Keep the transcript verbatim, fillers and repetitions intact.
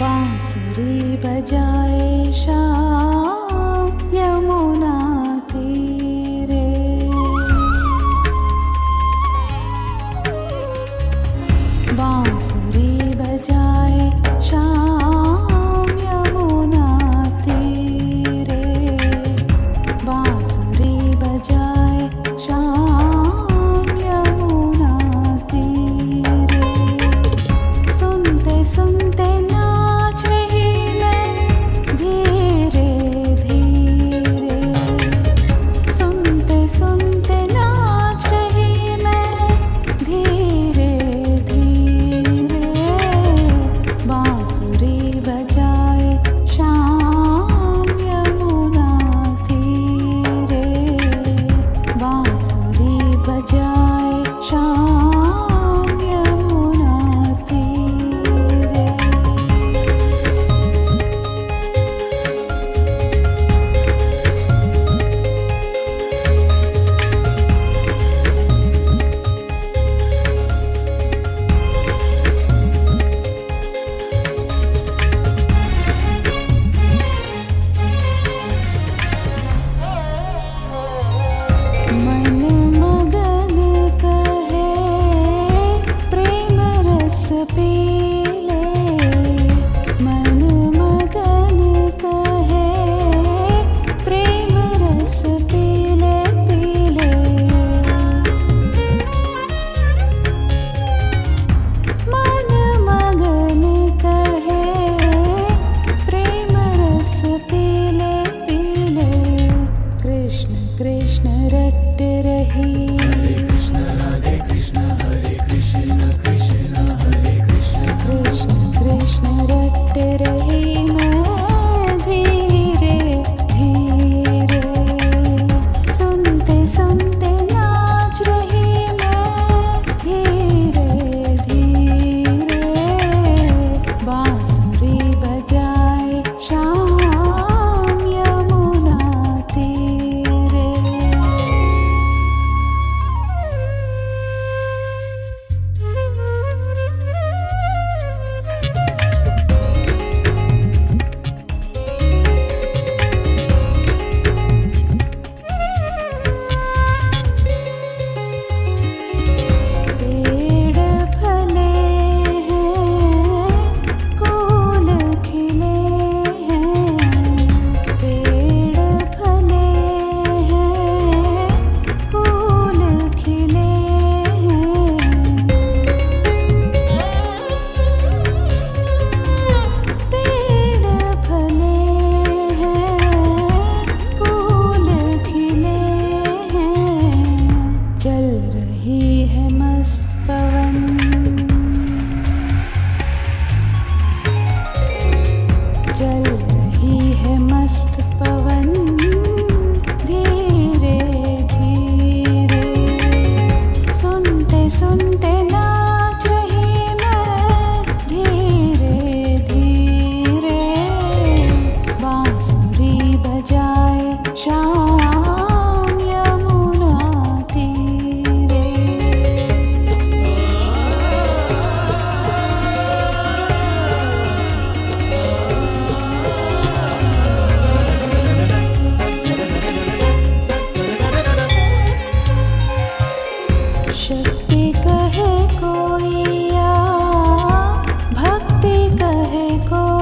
बांसुरी बजाए शाम यमुना तीरे। बांसुरी बजाए शाम यमुना तीरे। बांसुरी बजाए शाम यमुना तीरे। सुनते सुनते नाच रही मैं धीरे धीरे। सुनते सुनते नाच रही मैं धीरे धीरे। बांसुरी बजाए शाम यमुना तीरे। बांसुरी बजाए शाम यमुना तीरे। मन मगन कहे प्रेम रस पी ले। मन मगन कहे प्रेम रस पी ले पी ले। मन मगन कहे प्रेम रस पी ले पी ले। कृष्ण कृष्ण रट रही। कृष्ण कृष्ण रट रही मैं धीरे धीरे। सुनते सुनते नाच रही मैं धीरे धीरे। बांसुरी बजाए शाम यमुना तीरे। पेड़ फले हैं फूल खिले हैं। पेड़ फले हैं फूल खिले हैं। पेड़ फले हैं फूल खिले हैं। चल रही है मस्त पवन। चल रही है मस्त पवन धीरे धीरे। सुनते सुनते नाच रही मैं धीरे धीरे। बांसुरी बजाए शाम यमुना तीरे। शक्ति कहे कोई या भक्ति कहे कोई।